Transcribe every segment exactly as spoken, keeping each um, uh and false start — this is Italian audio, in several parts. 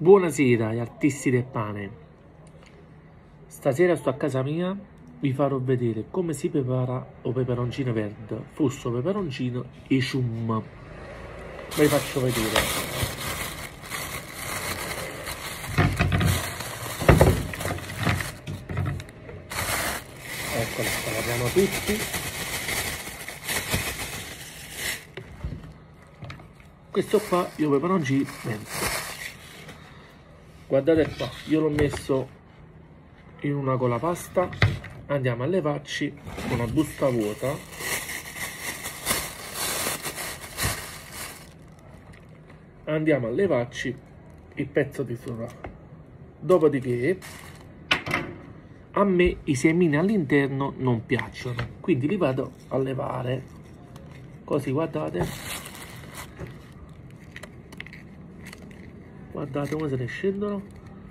Buonasera, gli artisti del pane. Stasera sto a casa mia, vi farò vedere come si prepara o peperoncino verde, fusto peperoncino e cium. Ve li faccio vedere. Eccola, la laviamo tutti. Questo qua io peperoncino verde. Guardate qua, io l'ho messo in una colapasta. Andiamo a levarci con una busta vuota. Andiamo a levarci il pezzo di sopra. Dopodiché a me i semini all'interno non piacciono, quindi li vado a levare così, guardate. Guardate come se ne scendono.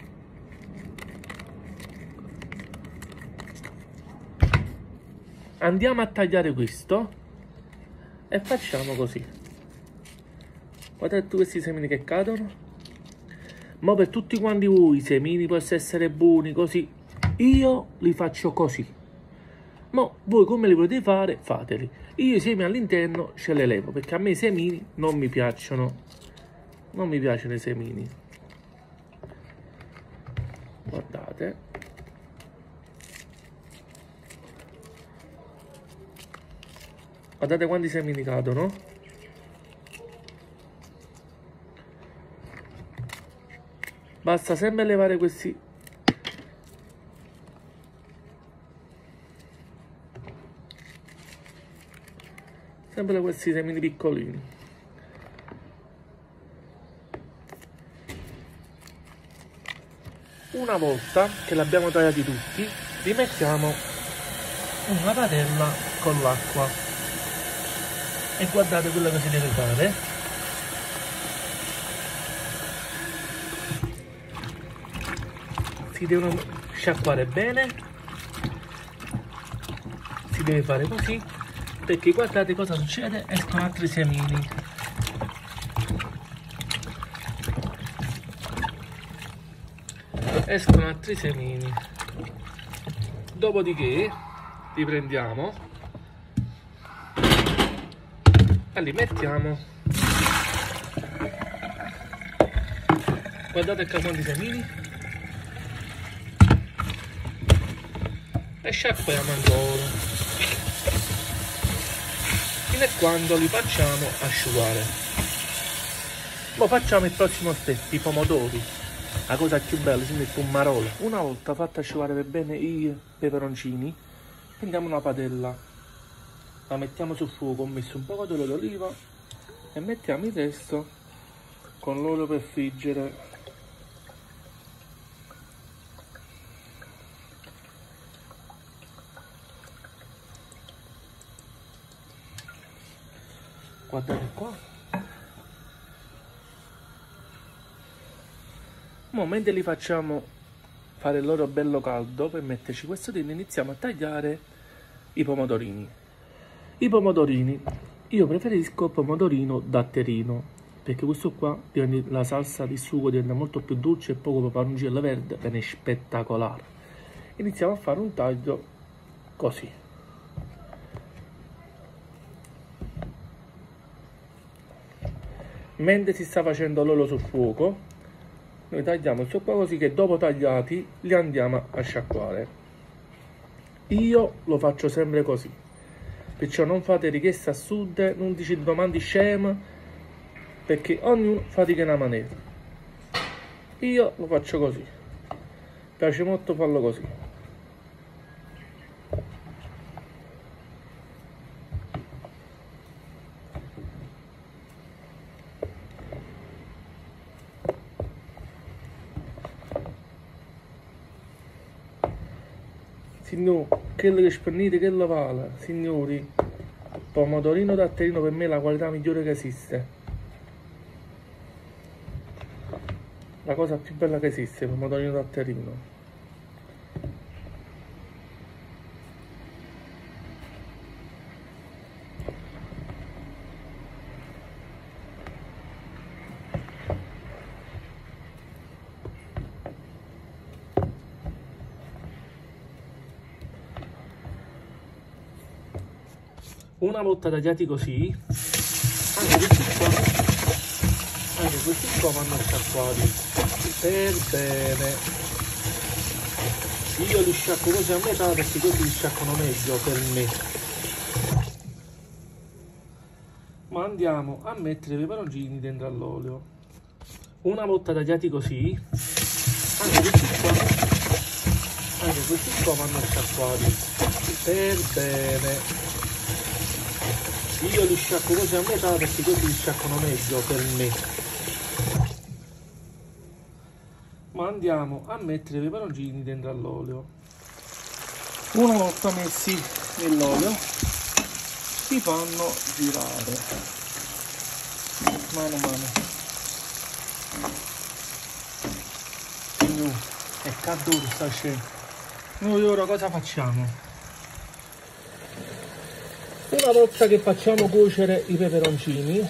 Andiamo a tagliare questo e facciamo così. Guardate tutti questi semini che cadono. Ma per tutti quanti voi i semini possono essere buoni così, io li faccio così. Ma voi come li volete fare, fateli. Io i semini all'interno ce li levo perché a me i semini non mi piacciono. Non mi piacciono i semini. Guardate. Guardate quanti semini cadono. Basta sempre levare questi. Sempre questi semini piccolini. Una volta che l'abbiamo tagliati tutti, rimettiamo una padella con l'acqua e guardate quello che si deve fare. Si devono sciacquare bene, si deve fare così, perché guardate cosa succede, escono altri semini. Escono altri semini. Dopodiché li prendiamo e li mettiamo. Guardate che quanti semini. E sciacquiamo ancora fino a quando li facciamo asciugare. Ora facciamo il prossimo step, i pomodori. La cosa più bella, si mette un marolo. Una volta fatto asciugare per bene i peperoncini, prendiamo una padella, la mettiamo sul fuoco, ho messo un po' d'olio d'oliva e mettiamo il resto con l'olio per friggere. Guardate qua. Mentre li facciamo fare l'olio bello caldo per metterci questo dentro, iniziamo a tagliare i pomodorini. I pomodorini, io preferisco il pomodorino datterino, perché questo qua diventa, la salsa di sugo diventa molto più dolce e poco peperoncino verde, viene spettacolare. Iniziamo a fare un taglio così. Mentre si sta facendo l'olio sul fuoco, noi tagliamo il sopra così che dopo tagliati li andiamo a sciacquare. Io lo faccio sempre così, perciò non fate richieste assurde, non dici domande scema, perché ognuno fatica in una maniera. Io lo faccio così, piace molto farlo così. Signori, quello che spennite, che lo vale, signori, pomodorino datterino per me è la qualità migliore che esiste. La cosa più bella che esiste, il pomodorino datterino. Una volta tagliati così, anche questi qua, anche questi qua vanno sciacquati per bene. Io li sciacquo così a metà perché così li sciacquano meglio per me. Ma andiamo a mettere i peperoncini dentro all'olio. Una volta tagliati così, anche questi qua, anche questi qua vanno sciacquati per bene. Io li sciacquo così a metà perché così li sciacquano meglio per me. Ma andiamo a mettere i peperoncini dentro all'olio. Una volta messi nell'olio si fanno girare mano a mano. No, è caldo sta scena. Noi ora cosa facciamo? Una volta che facciamo cuocere i peperoncini,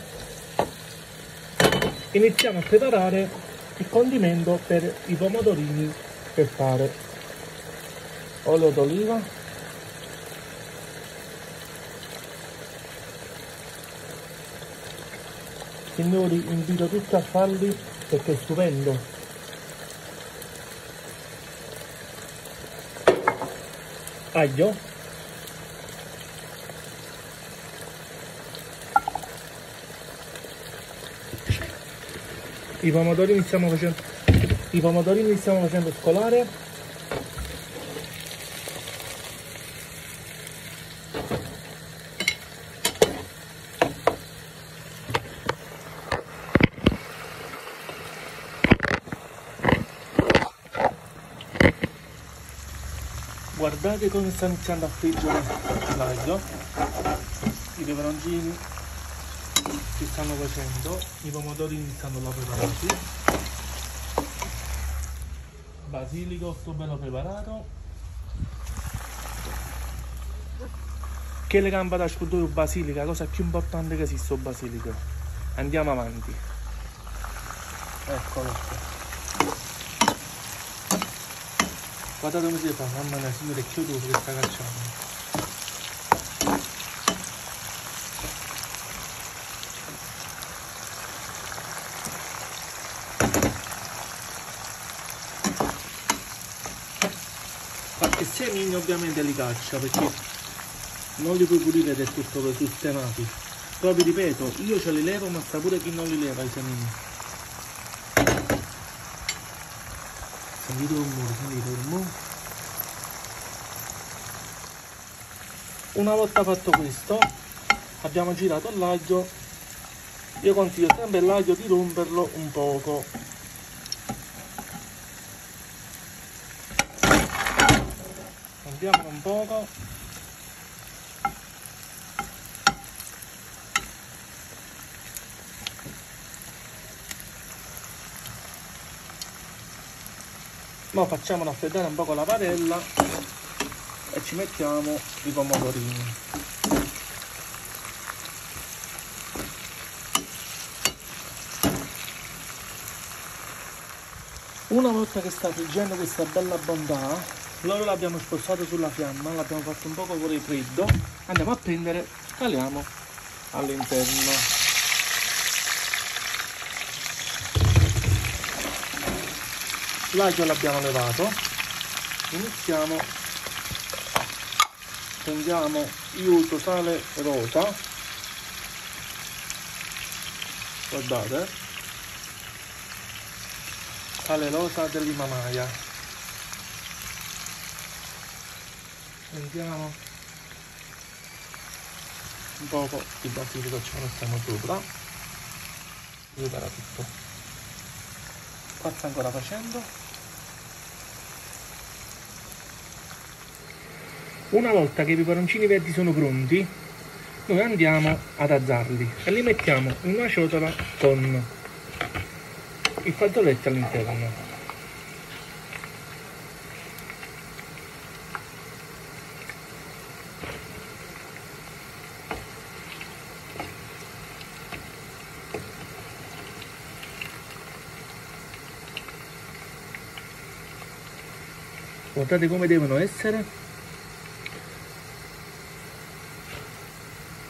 iniziamo a preparare il condimento per i pomodorini per fare. Olio d'oliva, signori, invito tutti a farli perché è stupendo. Aglio, i pomodorini stiamo facendo i pomodorini stiamo facendo scolare. Guardate come sta iniziando a friggere l'aglio, i peperoncini si stanno facendo, i pomodorini stanno là preparati, basilico sto bello preparato, che le gambe da scudo basilica, cosa più importante che esiste basilico. Andiamo avanti, eccolo qua. Guardate come si fa, mamma mia, signore, chiudo che sta cacciando. Qualche semino ovviamente li caccia perché non li puoi pulire del tutto sistemati. Però vi ripeto, io ce li levo, ma sta pure chi non li leva i semini. Sentite il rumore, sentite il rumore. Una volta fatto questo, abbiamo girato l'aglio. Io consiglio sempre l'aglio di romperlo un poco. Andiamo un poco. Ora facciamo raffreddare un poco la padella e ci mettiamo i pomodorini. Una volta che sta friggendo questa bella bontà, l'olio l'abbiamo spostato sulla fiamma, l'abbiamo fatto un poco fuori freddo, andiamo a prendere, caliamo all'interno. L'aglio l'abbiamo levato, iniziamo, prendiamo, io uso sale rosa, guardate, sale rosa dell'Himalaya, prendiamo un poco di basilico, ce lo mettiamo sopra, aiuterà tutto. Qua sta ancora facendo. Una volta che i peperoncini verdi sono pronti, noi andiamo ad azzarli e li mettiamo in una ciotola con il fazzoletto all'interno. Guardate come devono essere.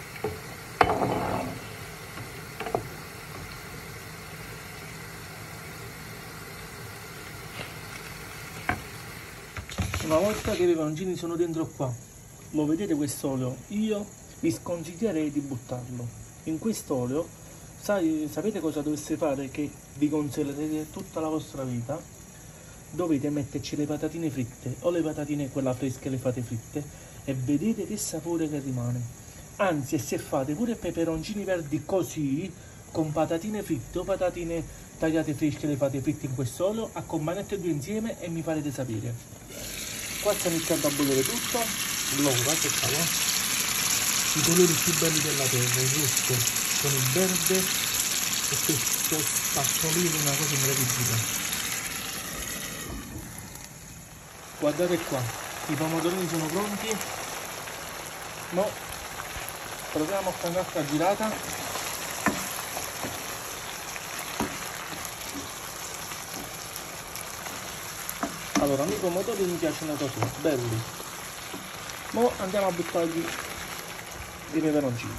Una volta che i peperoncini sono dentro qua, lo vedete quest'olio, io vi sconsiglierei di buttarlo. In quest'olio, sai, sapete cosa doveste fare che vi consiglierete tutta la vostra vita? Dovete metterci le patatine fritte o le patatine quella fresche le fate fritte e vedete che sapore che rimane. Anzi, e se fate pure peperoncini verdi così, con patatine fritte o patatine tagliate fresche le fate fritte in quest'olio, accompagnate due insieme e mi farete sapere. Qua sta iniziando a bollire tutto, l'uovo, guardate qua, no? I colori più belli della terra, il rosso con il verde e questo spazzolino, una cosa meravigliosa. Guardate qua, i pomodorini sono pronti. Mo proviamo a fare un'altra girata. Allora, a me i pomodori mi piacciono così, belli. Mo andiamo a buttargli i peperoncini.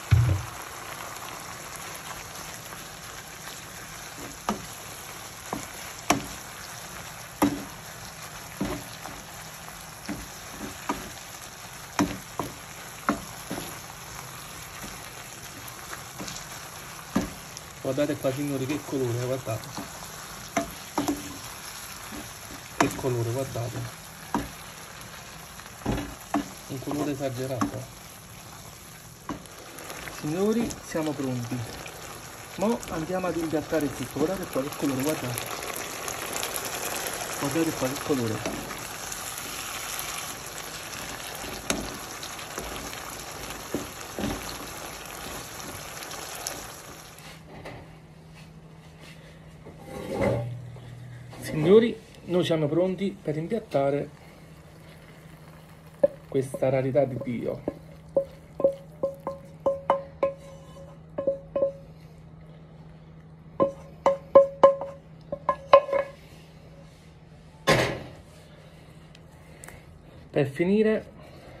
Guardate qua signori che colore, guardate. Che colore, guardate. Un colore esagerato. Signori, siamo pronti. Mo andiamo ad impiattare il tutto. Guardate qua che colore, guardate. Guardate qua che colore. Signori, noi siamo pronti per impiattare questa rarità di Dio. Per finire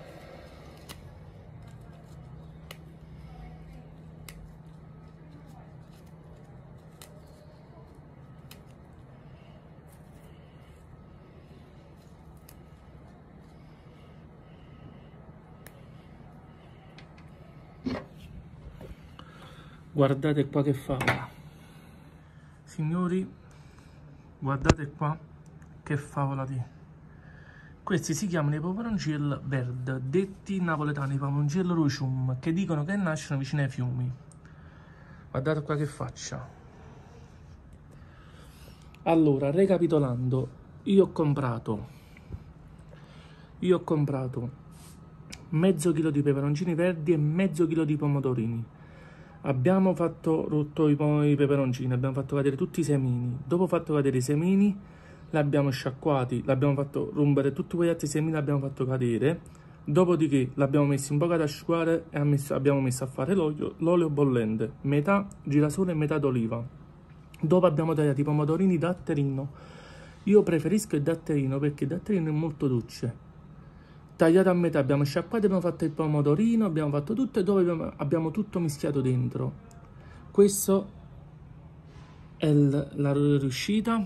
guardate qua che favola. Signori, guardate qua che favola di. Questi si chiamano i peperoncini verdi, detti napoletani peperoncini rocium, che dicono che nascono vicino ai fiumi. Guardate qua che faccia. Allora, ricapitolando, io ho comprato io ho comprato mezzo chilo di peperoncini verdi e mezzo chilo di pomodorini. Abbiamo fatto rotto i, i peperoncini, abbiamo fatto cadere tutti i semini. Dopo fatto cadere i semini, l'abbiamo sciacquati, l'abbiamo fatto rompere tutti quegli altri semini, l'abbiamo fatto cadere. Dopodiché l'abbiamo messo un po' ad asciugare e messo, abbiamo messo a fare l'olio, l'olio bollente, metà girasole e metà d'oliva. Dopo abbiamo tagliato i pomodorini datterino. Io preferisco il datterino perché il datterino è molto dolce. Tagliato a metà, abbiamo sciacquato, abbiamo fatto il pomodorino, abbiamo fatto tutto e dopo abbiamo, abbiamo tutto mischiato dentro. Questo è il, la riuscita.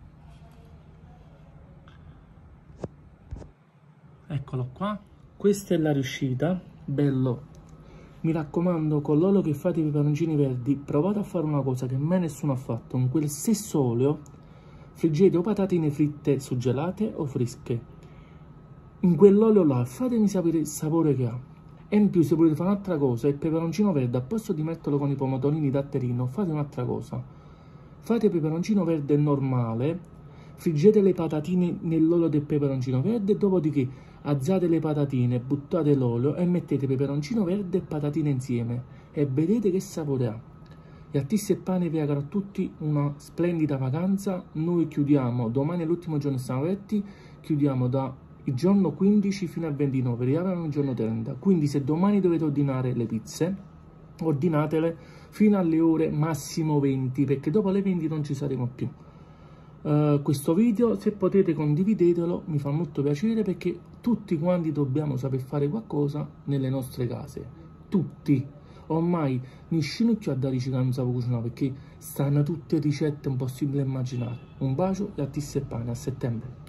Eccolo qua. Questa è la riuscita. Bello. Mi raccomando, con l'olio che fate i peperoncini verdi, provate a fare una cosa che mai nessuno ha fatto. Con quel stesso olio friggete o patatine fritte suggelate o fresche. In quell'olio là fatemi sapere il sapore che ha. E in più, se volete fare un'altra cosa, il peperoncino verde, al posto di metterlo con i pomodorini datterino, fate un'altra cosa. Fate il peperoncino verde normale, friggete le patatine nell'olio del peperoncino verde, dopodiché alzate le patatine, buttate l'olio e mettete peperoncino verde e patatine insieme e vedete che sapore ha. E a Tisse e Pane vi auguro a tutti una splendida vacanza. Noi chiudiamo, domani è l'ultimo giorno che siamo aperti, chiudiamo da il giorno quindici fino al ventinove, riapriamo il giorno trenta. Quindi se domani dovete ordinare le pizze, ordinatele fino alle ore massimo venti, perché dopo le venti non ci saremo più. Uh, questo video, se potete condividetelo, mi fa molto piacere, perché tutti quanti dobbiamo saper fare qualcosa nelle nostre case. Tutti. Ormai nessuno più a dare che non sa cucinare, perché stanno tutte ricette impossibili da immaginare. Un bacio e a Tisse e Pane, a settembre.